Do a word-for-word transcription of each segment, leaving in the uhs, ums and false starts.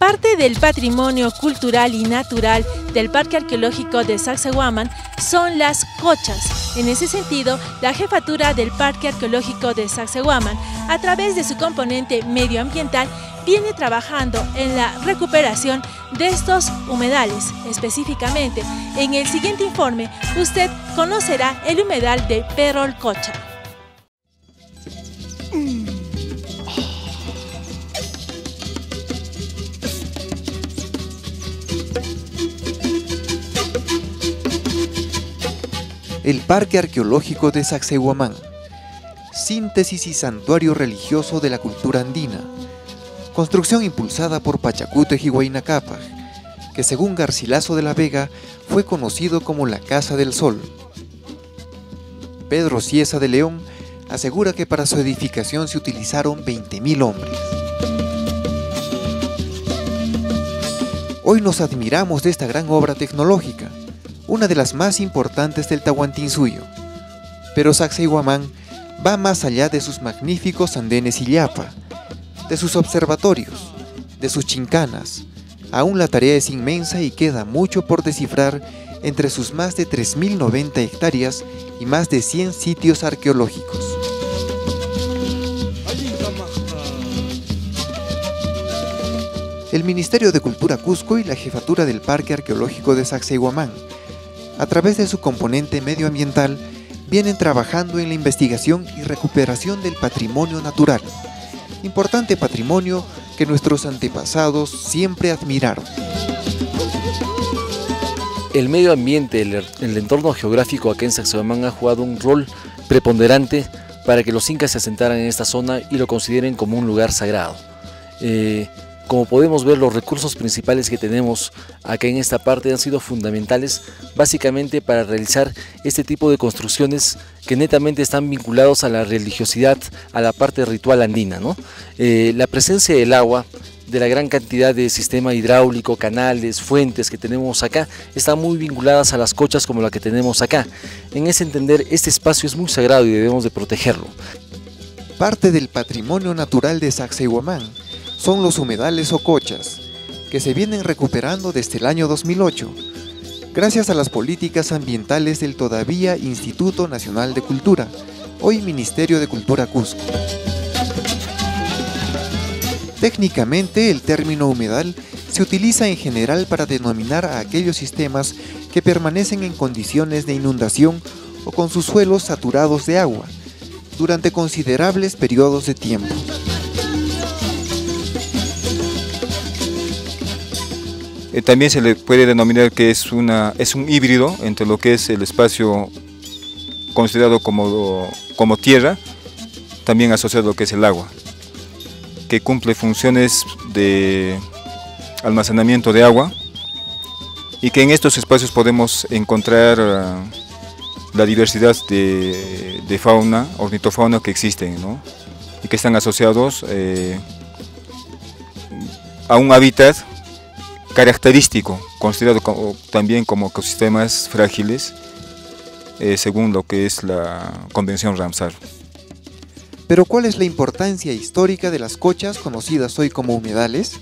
Parte del patrimonio cultural y natural del Parque Arqueológico de Sacsayhuamán son las cochas. En ese sentido, la jefatura del Parque Arqueológico de Sacsayhuamán, a través de su componente medioambiental, viene trabajando en la recuperación de estos humedales. Específicamente, en el siguiente informe, usted conocerá el humedal de Perolcocha. El Parque Arqueológico de Sacsayhuamán, síntesis y santuario religioso de la cultura andina, construcción impulsada por Pachacútec y Huayna Cápac, que según Garcilaso de la Vega fue conocido como la Casa del Sol. Pedro Cieza de León asegura que para su edificación se utilizaron veinte mil hombres. Hoy nos admiramos de esta gran obra tecnológica, una de las más importantes del Tahuantinsuyo. Pero Sacsayhuamán va más allá de sus magníficos andenes y llapa, de sus observatorios, de sus chincanas. Aún la tarea es inmensa y queda mucho por descifrar entre sus más de tres mil noventa hectáreas y más de cien sitios arqueológicos. El Ministerio de Cultura Cusco y la Jefatura del Parque Arqueológico de Sacsayhuamán, a través de su componente medioambiental, vienen trabajando en la investigación y recuperación del patrimonio natural, importante patrimonio que nuestros antepasados siempre admiraron. El medio ambiente, el, el entorno geográfico acá en Sacsayhuamán ha jugado un rol preponderante para que los incas se asentaran en esta zona y lo consideren como un lugar sagrado. Eh, Como podemos ver, los recursos principales que tenemos acá en esta parte han sido fundamentales básicamente para realizar este tipo de construcciones que netamente están vinculados a la religiosidad, a la parte ritual andina, ¿no? Eh, la presencia del agua, de la gran cantidad de sistema hidráulico, canales, fuentes que tenemos acá, están muy vinculadas a las cochas como la que tenemos acá. En ese entender, este espacio es muy sagrado y debemos de protegerlo. Parte del patrimonio natural de Sacsayhuamán son los humedales o cochas, que se vienen recuperando desde el año dos mil ocho, gracias a las políticas ambientales del todavía Instituto Nacional de Cultura, hoy Ministerio de Cultura Cusco. Técnicamente, el término humedal se utiliza en general para denominar a aquellos sistemas que permanecen en condiciones de inundación o con sus suelos saturados de agua durante considerables periodos de tiempo. Eh, también se le puede denominar que es, una, es un híbrido entre lo que es el espacio considerado como, como tierra, también asociado a lo que es el agua, que cumple funciones de almacenamiento de agua y que en estos espacios podemos encontrar uh, la diversidad de, de fauna, ornitofauna que existen, ¿no? Y que están asociados eh, a un hábitat característico, considerado como, también como ecosistemas frágiles, eh, según lo que es la Convención Ramsar. Pero ¿cuál es la importancia histórica de las cochas conocidas hoy como humedales?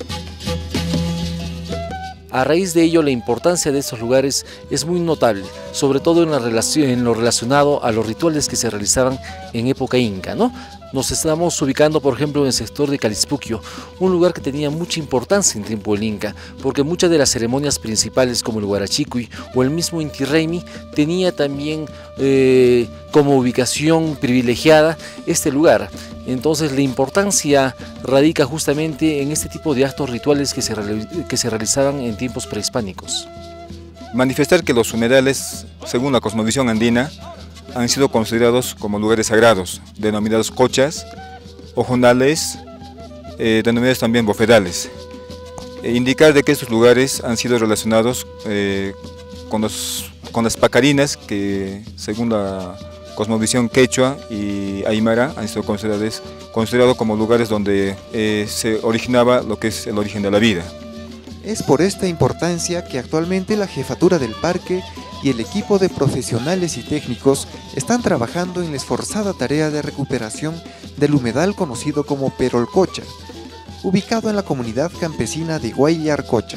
A raíz de ello, la importancia de estos lugares es muy notable, sobre todo en, la relación, en lo relacionado a los rituales que se realizaban en época inca, ¿no? Nos estamos ubicando, por ejemplo, en el sector de Calispuquio, un lugar que tenía mucha importancia en tiempo del Inca, porque muchas de las ceremonias principales, como el Huarachicuy o el mismo Inti Raymi, tenía también eh, como ubicación privilegiada este lugar. Entonces, la importancia radica justamente en este tipo de actos rituales que se, que se realizaban en tiempos prehispánicos. Manifestar que los humedales, según la cosmovisión andina, han sido considerados como lugares sagrados, denominados cochas o jonales, eh, denominados también bofedales. E indicar de que estos lugares han sido relacionados eh, con, los, con las pacarinas que, según la cosmovisión quechua y aymara, han sido considerados, considerados como lugares donde eh, se originaba lo que es el origen de la vida. Es por esta importancia que actualmente la jefatura del parque y el equipo de profesionales y técnicos están trabajando en la esforzada tarea de recuperación del humedal conocido como Perolcocha, ubicado en la comunidad campesina de Guayarcocha.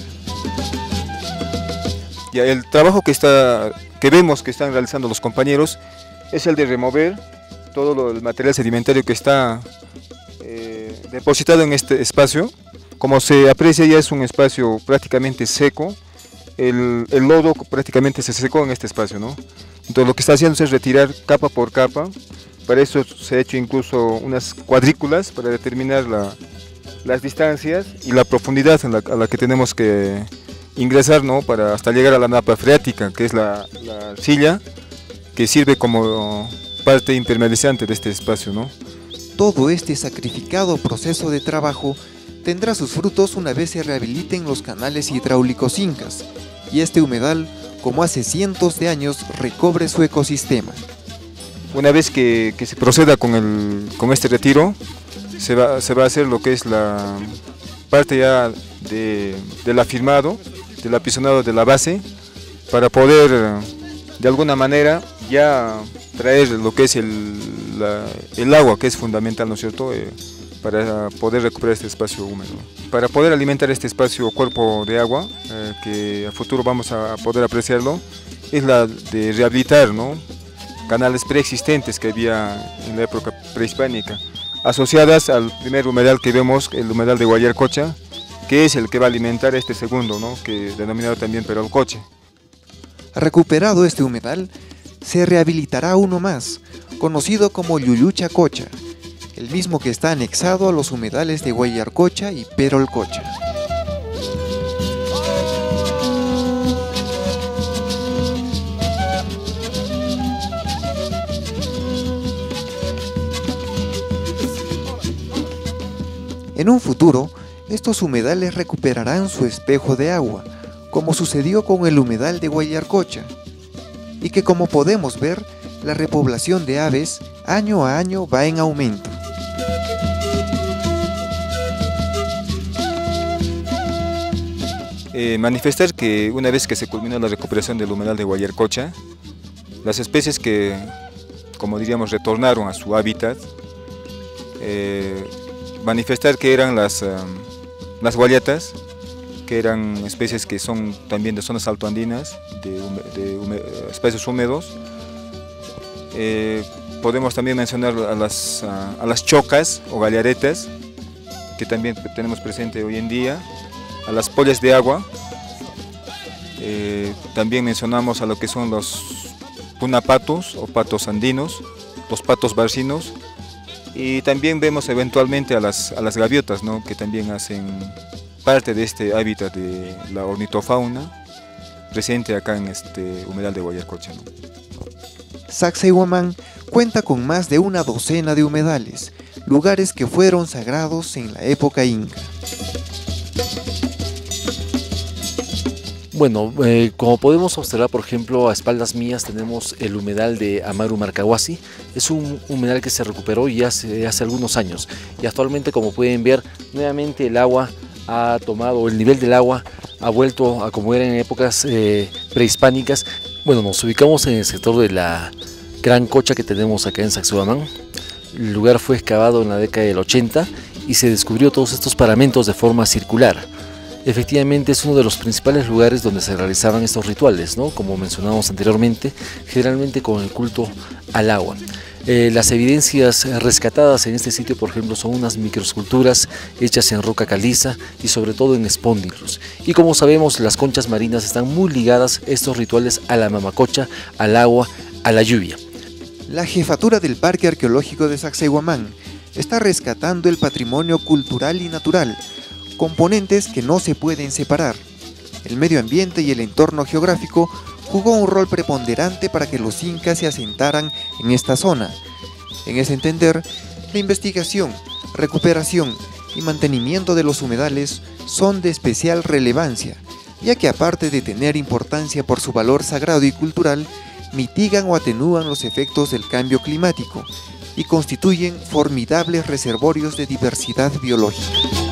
Ya, el trabajo que, está, que vemos que están realizando los compañeros es el de remover todo lo, el material sedimentario que está eh, depositado en este espacio. Como se aprecia, ya es un espacio prácticamente seco, el, el lodo prácticamente se secó en este espacio, ¿no? Entonces lo que está haciendo es retirar capa por capa. Para eso se ha hecho incluso unas cuadrículas para determinar la, las distancias y la profundidad en la, a la que tenemos que ingresar, ¿no? Para hasta llegar a la napa freática, que es la, la arcilla que sirve como parte impermeabilizante de este espacio, ¿no? Todo este sacrificado proceso de trabajo tendrá sus frutos una vez se rehabiliten los canales hidráulicos incas y este humedal, como hace cientos de años, recobre su ecosistema. Una vez que, que se proceda con, el, con este retiro, se va, se va a hacer lo que es la parte ya de, del afirmado, del apisonado de la base, para poder de alguna manera ya traer lo que es el, la, el agua, que es fundamental, ¿no es cierto?, eh, para poder recuperar este espacio húmedo. Para poder alimentar este espacio cuerpo de agua, eh, que a futuro vamos a poder apreciarlo, es la de rehabilitar, ¿no?, canales preexistentes que había en la época prehispánica, asociadas al primer humedal que vemos, el humedal de Guayarcocha, que es el que va a alimentar este segundo, ¿no?, que denominado también Peralcoche. Recuperado este humedal, se rehabilitará uno más, conocido como Llulluchacocha, el mismo que está anexado a los humedales de Guayarcocha y Peralcocha. En un futuro, estos humedales recuperarán su espejo de agua, como sucedió con el humedal de Guayarcocha, y que, como podemos ver, la repoblación de aves año a año va en aumento. Eh, manifestar que una vez que se culminó la recuperación del humedal de Guayarcocha, las especies que, como diríamos, retornaron a su hábitat, eh, manifestar que eran las, um, las guayatas, que eran especies que son también de zonas altoandinas, de, de hume, espacios húmedos. Eh, podemos también mencionar a las, a, a las chocas o galearetas, que también tenemos presente hoy en día, a las pollas de agua. Eh, también mencionamos a lo que son los punapatos o patos andinos, los patos barcinos, y también vemos eventualmente a las, a las gaviotas, ¿no?, que también hacen parte de este hábitat de la ornitofauna presente acá en este humedal de Guayarcocha, ¿no? Sacsayhuamán cuenta con más de una docena de humedales, lugares que fueron sagrados en la época inca. Bueno, eh, como podemos observar, por ejemplo, a espaldas mías tenemos el humedal de Amaru Marcahuasi. Es un humedal que se recuperó ya hace, hace algunos años y actualmente, como pueden ver, nuevamente el agua ha tomado, el nivel del agua ha vuelto a como era en épocas eh, prehispánicas. Bueno, nos ubicamos en el sector de la Gran Cocha que tenemos acá en Sacsayhuamán. El lugar fue excavado en la década del ochenta y se descubrió todos estos paramentos de forma circular. Efectivamente es uno de los principales lugares donde se realizaban estos rituales, ¿no?, como mencionábamos anteriormente, generalmente con el culto al agua. Eh, las evidencias rescatadas en este sitio, por ejemplo, son unas microesculturas hechas en roca caliza y sobre todo en espóndilos. Y como sabemos, las conchas marinas están muy ligadas a estos rituales a la mamacocha, al agua, a la lluvia. La jefatura del Parque Arqueológico de Sacsayhuamán está rescatando el patrimonio cultural y natural, componentes que no se pueden separar. El medio ambiente y el entorno geográfico jugó un rol preponderante para que los incas se asentaran en esta zona. En ese entender, la investigación, recuperación y mantenimiento de los humedales son de especial relevancia, ya que aparte de tener importancia por su valor sagrado y cultural, mitigan o atenúan los efectos del cambio climático y constituyen formidables reservorios de diversidad biológica.